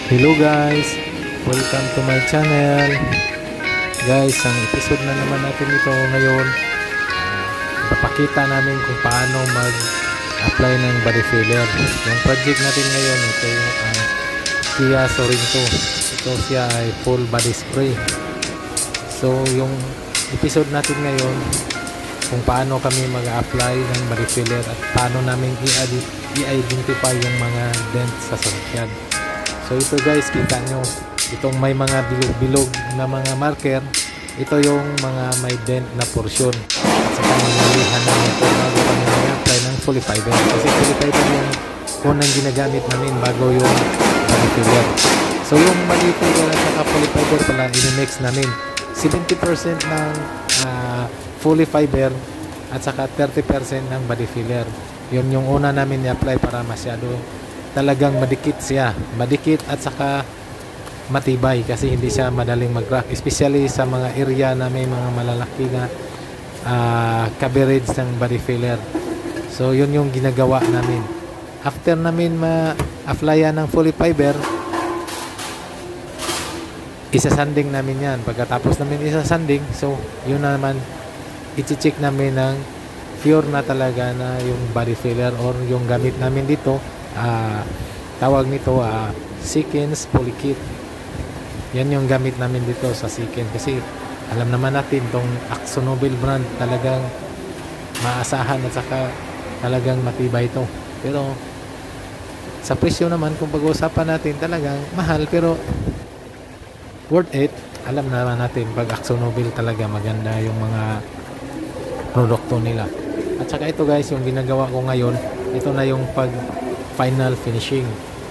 Hello guys, welcome to my channel. Guys, ang episode na naman natin ito ngayon, ipapakita namin kung paano mag-apply ng body filler. Yung project natin ngayon, ito yung Kia Sorento. Ito siya ay full body spray. So yung episode natin ngayon, kung paano kami mag-apply ng body filler at paano namin i-identify yung mga dent sa sasakyan. So ito guys, kita nyo, itong may mga bilog-bilog na mga marker, ito yung mga may dent na portion. At saka nilihan namin ito bago kami mag-apply ng fully fiber. Kasi fully fiber yung unang ginagamit namin bago yung body filler. So yung body filler at saka fully fiber pala, in-mix namin 70% ng fully fiber at saka 30% ng body filler. Yun yung una namin i-apply para masyado talagang madikit siya, madikit at saka matibay kasi hindi siya madaling mag-crack, especially sa mga area na may mga malalaki na coverage ng body filler. So yun yung ginagawa namin. After namin ma-applyan ng fully fiber, isa-sanding namin yan. Pagkatapos namin isa-sanding, so yun naman i-check namin ng pure na talaga na yung body filler or yung gamit namin dito, tawag nito Seekins Polykit. Yan yung gamit namin dito sa Seekins kasi alam naman natin tong AkzoNobel brand talagang maasahan at saka talagang matibay ito. Pero sa presyo naman, kung pag-uusapan natin, talagang mahal pero worth it. Alam naman natin pag AkzoNobel talaga maganda yung mga produkto nila. At saka ito guys, yung ginagawa ko ngayon, ito na yung final finishing.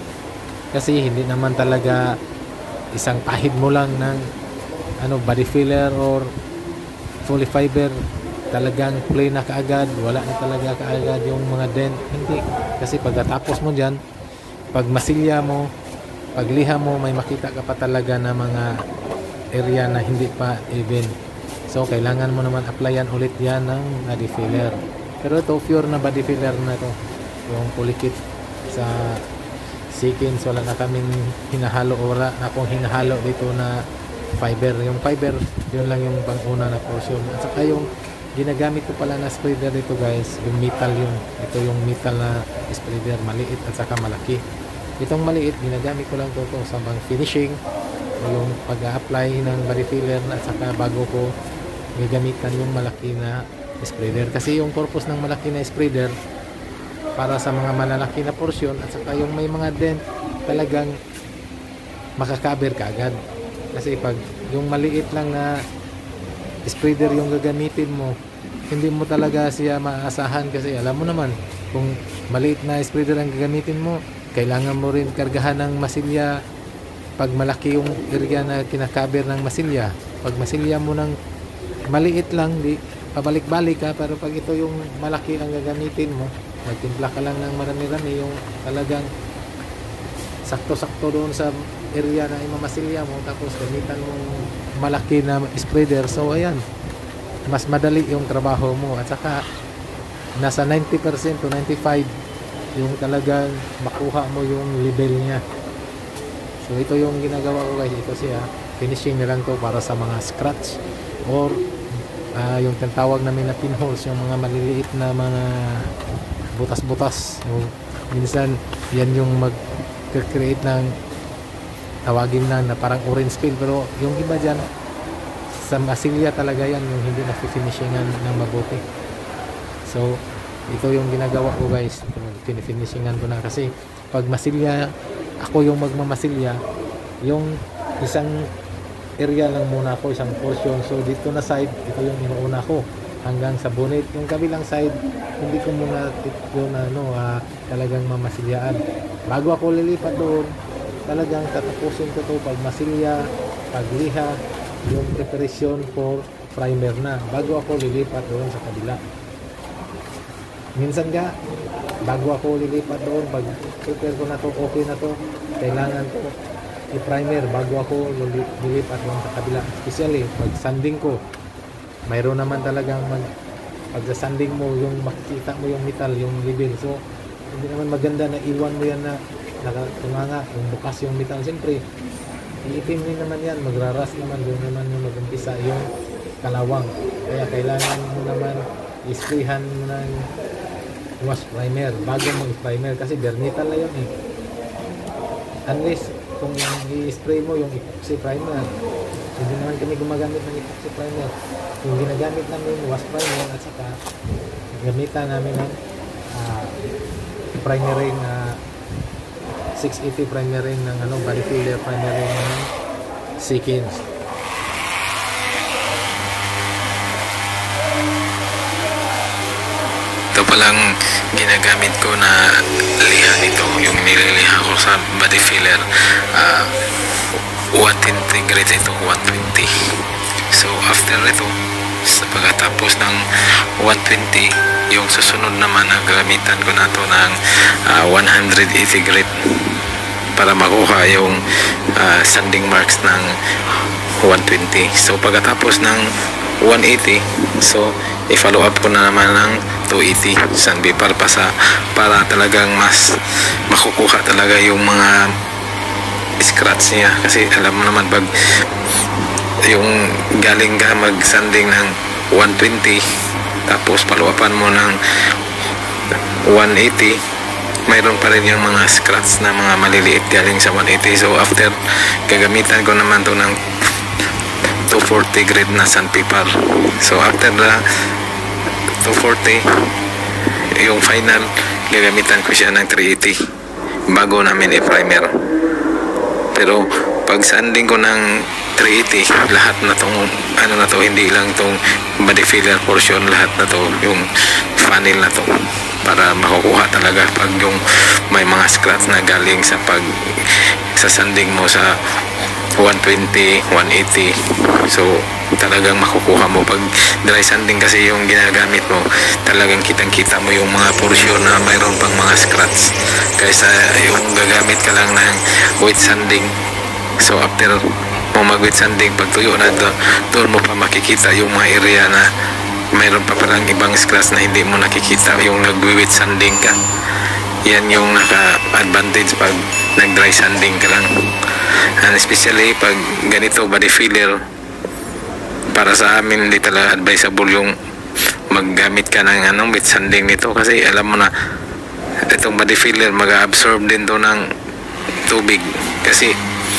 Kasi hindi naman talaga isang pahid mo lang ng body filler or fully fiber, talagang plain na kaagad, wala na talaga kaagad yung mga dent. Hindi. Kasi pagkatapos mo dyan, pag masilya mo, pag liha mo, may makita ka pa talaga na mga area na hindi pa even. So kailangan mo naman applyan ulit yan ng body filler. Pero ito pure na body filler na to, yung Polykit sa Seekins. Wala na kaming hinahalo, wala na akong hinahalo dito na fiber. Yung fiber, yun lang yung pang-una na portion. At saka yung ginagamit ko pala na spreader dito guys, yung metal yun. Ito yung metal na spreader, maliit at saka malaki. Itong maliit, ginagamit ko lang to sa pang finishing, yung pag-apply ng body filler at saka bago ko gagamitan yung malaki na spreader. Kasi yung purpose ng malaki na spreader, para sa mga malalaki na portion at saka yung may mga dent, talagang makakaber ka agad. Kasi pag yung maliit lang na spreader yung gagamitin mo, hindi mo talaga siya maasahan kasi alam mo naman, kung maliit na spreader ang gagamitin mo, kailangan mo rin kargahan ng masilya pag malaki yung area na kinakaber ng masilya. Pag masilya mo ng maliit lang, di pabalik-balik ka. Pero pag ito yung malaki ang gagamitin mo, magtimpla ka lang ng marami-rami, yung talagang sakto-sakto doon sa area na imamasilya mo, tapos gamitan mo malaki na spreader. So ayan, mas madali yung trabaho mo at saka nasa 90% to 95% yung talagang makuha mo yung level niya. So ito yung ginagawa ko guys, ito siya, finishing na lang to para sa mga scratch or yung tinatawag namin na pinholes, yung mga maliliit na mga butas-butas. Minsan yan yung mag-create ng tawagin na parang orange peel, pero yung iba dyan sa masilya talaga yan yung hindi na finishingan ng mabuti. So ito yung ginagawa ko guys, finifinishing ko na kasi pag masilya, ako yung magmamasilya, yung isang area lang muna ako, isang portion. So dito na side, ito yung inuuna ko hanggang sa bonnet. Yung kabilang side, hindi ko muna yun talagang mamasilyaan. Bago ako lilipat doon, talagang tatapusin ko to pag masilya, pagliha, yung preparation for primer na bago ako lilipat doon sa kabila. Minsan bago ako lilipat doon, pag prepare ko na to, okay na to, kailangan ko i-primer bago ako lilipat doon sa kabila. Especially pag sanding ko, mayroon naman talagang pag sa sanding mo, yung makikita mo yung metal, yung level. So hindi naman maganda na iwan mo yan na nakatunganga, kung bukas yung bitaw, siyempre iitim din naman yan, magraras naman, doon naman yung mag-umpisa yung kalawang. Kaya kailangan mo naman isprayhan mo ng wash primer bago mo i-primer kasi bernital na yun eh. Unless kung i-spray mo yung epoxy primer, hindi naman kami gumagamit ng epoxy primer. Yung ginagamit namin wash primer at saka gamitan namin ng primering 680 primering ng body filler primering ng Seekins. Ito palang ginagamit ko na liha nito, yung nililiha ko sa body filler, 110 grade ito, 120. So after ito, sa pagkatapos ng 120, yung susunod naman na gamitan ko na to ng 180 grade para makuha yung sanding marks ng 120. So pagkatapos ng 180, so i-follow up ko na naman ng 280 sandpaper para talagang mas makukuha talaga yung mga scratch niya, kasi alam mo naman pag yung galing ka mag sanding ng 120 tapos follow upan mo ng 180, mayroon pa rin yung mga scratch na mga maliliit galing sa 180. So after, gagamitan ko naman to ng 240 grade na sandpaper. So after the 240, yung final, gagamitan ko siya ng 380 bago namin i-primer. Pero pag sanding ko ng 380, lahat na tong hindi lang tong body filler portion, lahat na to, yung funnel na to, para makukuha talaga pag yung may mga scratch na galing sa sanding mo sa 120, 180. So talagang makukuha mo pag dry sanding, kasi yung ginagamit mo talagang kitang-kita mo yung mga portion na mayroon pang mga scratch, kaysa yung gagamit ka lang ng wet sanding. So after mo mag-wet sanding, pag tuyo na doon mo pa makikita yung mga area na mayroon pa parang ibang scratch na hindi mo nakikita yung nag-wet sanding ka. Yan yung naka-advantage pag nag-dry sanding ka lang. And especially pag ganito body filler, para sa amin hindi talaga advisable yung maggamit ka ng wet sanding nito, kasi alam mo na itong body filler mag-absorb din to ng tubig, kasi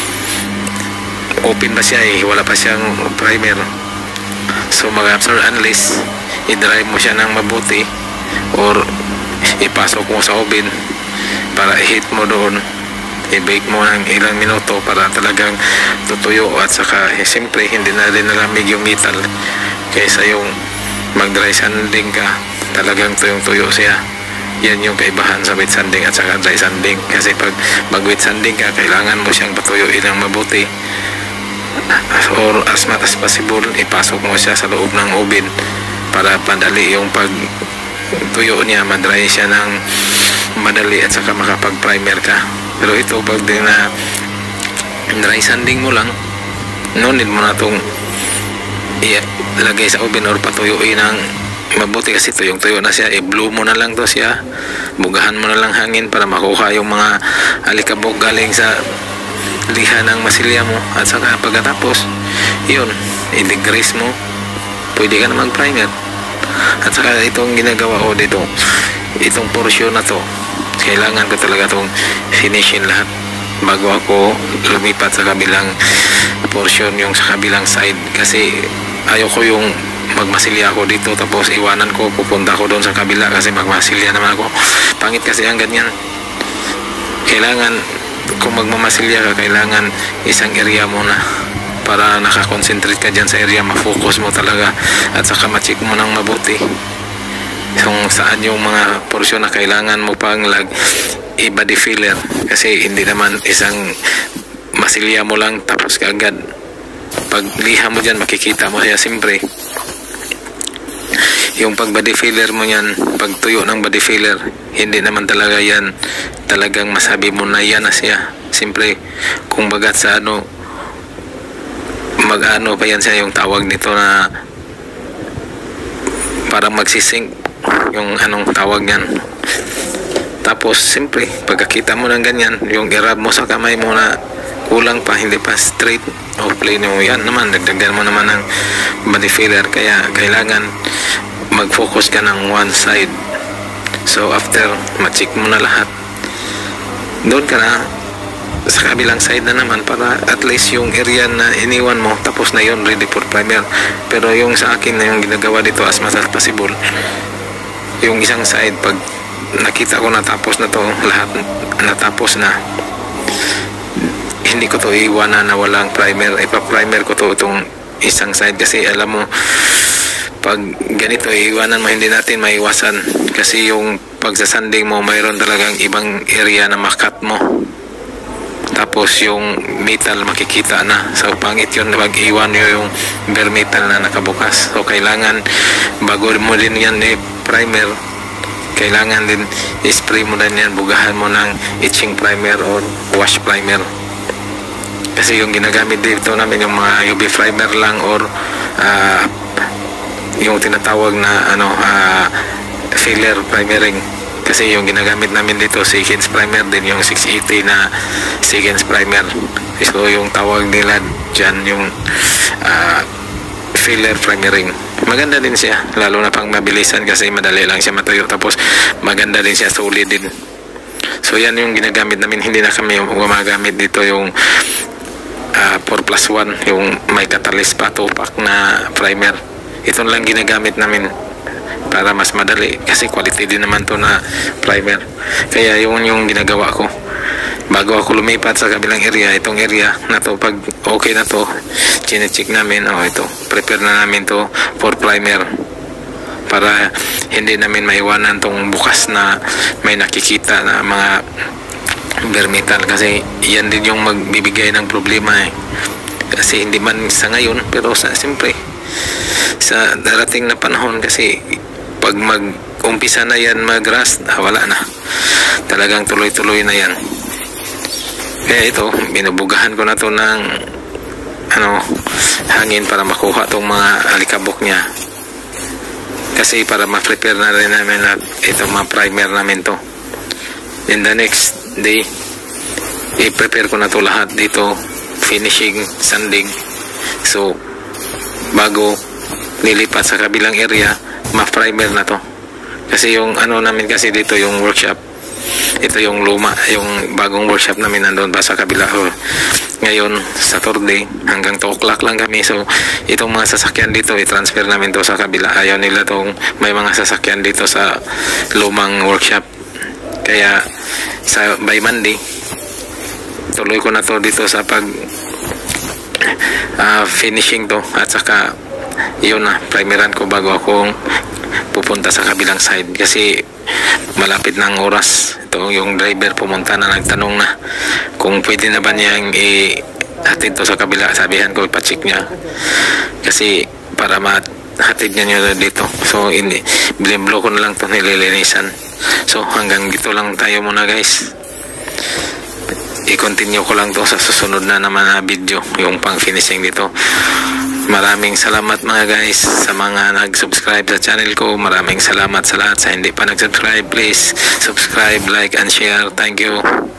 open pa siya wala pa siyang primer. So mag-absorb unless i-dry mo siya ng mabuti or ipasok mo sa oven para i-heat mo doon, i-bake mo ng ilang minuto para talagang tutuyo, at saka siyempre hindi na rin nalamig yung metal, kaysa yung mag-dry sanding ka talagang tuyong-tuyo siya. Yan yung kaibahan sa wet sanding at saka dry sanding, kasi pag mag-wet sanding ka, kailangan mo siyang patuyuin ng mabuti, or as much as possible ipasok mo siya sa loob ng oven para padali yung pagtuyo niya, madry siya ng madali at saka makapag-primer ka. Pero ito pag din na dry sanding mo lang, no need mo na itong ilagay sa oven or patuyuin ng mabuti, kasi tuyong-tuyo na siya. I-blow mo na lang to siya, bugahan mo na lang hangin para makuha yung mga alikabok galing sa liha ng masilya mo, at saka pagkatapos yun, i-degrease mo, pwede ka na mag-primer. At saka itong ginagawa ko dito, itong portion na to, kailangan ko talaga itong finishin lahat bago ako lumipat sa kabilang portion, yung sa kabilang side, kasi ayoko yung magmasilya ako dito tapos iwanan ko, pupunta ko doon sa kabila kasi magmasilya naman ako. Pangit kasi ang ganyan. Kailangan kung magmamasilya ka, kailangan isang area muna para nakakonsentrate ka dyan sa area, mafocus mo talaga, at saka ma-check mo ng mabuti kung saan yung mga portion na kailangan mo pang i-body filler, kasi hindi naman isang masilya mo lang tapos kaagad. Pag liha mo dyan, makikita mo siya siyempre. Yung pag body filler mo yan, pag tuyo ng body filler, hindi naman talaga yan talagang masabi mo na yan na siya. Siyempre, kung bagat sa mag-ano pa yan siya, yung tawag nito na parang magsisink, yung anong tawag yan, Tapos siyempre pagkakita mo ng ganyan, yung i-rub mo sa kamay mo na kulang pa, hindi pa straight o plain mo, yan naman dagdagan mo naman ng body filler. Kaya kailangan mag-focus ka ng one side. So after ma-check mo na lahat, doon ka na sa kabilang side na naman, para at least yung area na iniwan mo tapos na yun, ready for primer. Pero yung sa akin na yung ginagawa dito, as much as possible, yung isang side, pag nakita ko natapos na to, lahat natapos na, hindi ko to iiwanan na walang primer. Ipa-primer ko to itong isang side, kasi alam mo pag ganito iiwanan mo, hindi natin maiwasan, kasi yung pagsasanding mo mayroon talagang ibang area na makat mo, tapos yung metal makikita na. So pangit yun pag iwan nyo yung bare metal na nakabukas. So kailangan bago mo din yan primer, kailangan din spray mo din yan, bugahan mo ng etching primer or wash primer. Kasi yung ginagamit dito namin yung mga UV primer lang, or yung tinatawag na filler primering. Kasi yung ginagamit namin dito seconds primer din, yung 680 na seconds primer. So yung tawag nila dyan yung filler primering. Maganda din siya, lalo na pang mabilisan kasi madali lang siya matuyo, tapos maganda din siya, solid din. So yan yung ginagamit namin, hindi na kami gumagamit dito yung 4+1, yung may catalyst pa, 2-pack na primer. Ito lang ginagamit namin para mas madali, kasi quality din naman to na primer. Kaya yun yung ginagawa ko bago ako lumipat sa kabilang area. Itong area na to, pag okay na to, chinecheck namin, ito, prepare na namin to for primer, para hindi namin maiwanan tong bukas na may nakikita na mga bare metal, kasi yan din yung magbibigay ng problema kasi hindi man sa ngayon, pero siyempre sa darating na panahon, kasi pag mag-umpisa na yan mag-rust, wala na, talagang tuloy-tuloy na yan. Kaya ito, binubugahan ko na to ng hangin para makuha tong mga alikabok niya, kasi para ma-prepare na rin namin na ito, ma-primer namin to. Then the next day, i-prepare ko na to lahat dito, finishing, sanding. So bago nilipat sa kabilang area, ma-primer na to. Kasi yung namin kasi dito, yung workshop, ito yung luma, yung bagong workshop namin nandun pa sa kabila. Ngayon Saturday hanggang 2 o'clock lang kami. So itong mga sasakyan dito, i-transfer namin to sa kabila. Ayaw nila tong may mga sasakyan dito sa lumang workshop. Kaya by Monday tuloy ko na to dito sa pag finishing to, at saka yun na, primeran ko bago akong pupunta sa kabilang side, kasi malapit ng oras. Ito yung driver pumunta na, nagtanong na kung pwede na ba niyang hatid to sa kabila. Sabihan ko ipacheck niya, kasi para hatid niya nyo dito. So biniblo ko na lang to, nililinisan. So hanggang dito lang tayo muna guys, i-continue ko lang to sa susunod na naman na video, yung pang finishing dito. Maraming salamat mga guys sa mga nag-subscribe sa channel ko. Maraming salamat sa lahat. Sa hindi pa nag-subscribe, please subscribe, like and share. Thank you.